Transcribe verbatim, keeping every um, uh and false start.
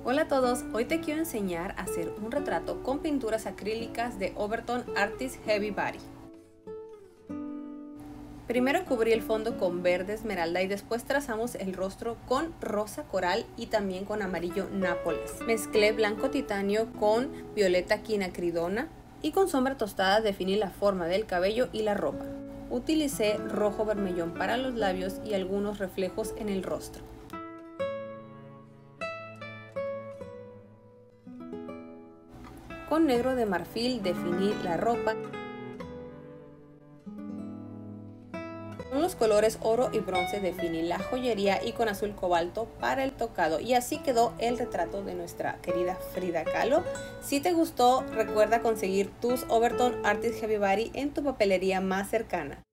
Hola a todos, hoy te quiero enseñar a hacer un retrato con pinturas acrílicas de Overton Artist Heavy Body. Primero cubrí el fondo con verde esmeralda y después trazamos el rostro con rosa coral y también con amarillo nápoles. Mezclé blanco titanio con violeta quinacridona y con sombra tostada definí la forma del cabello y la ropa. Utilicé rojo vermellón para los labios y algunos reflejos en el rostro. Con negro de marfil definí la ropa. Con los colores oro y bronce definí la joyería y con azul cobalto para el tocado. Y así quedó el retrato de nuestra querida Frida Kahlo. Si te gustó, recuerda conseguir tus Overton Artist Heavy Body en tu papelería más cercana.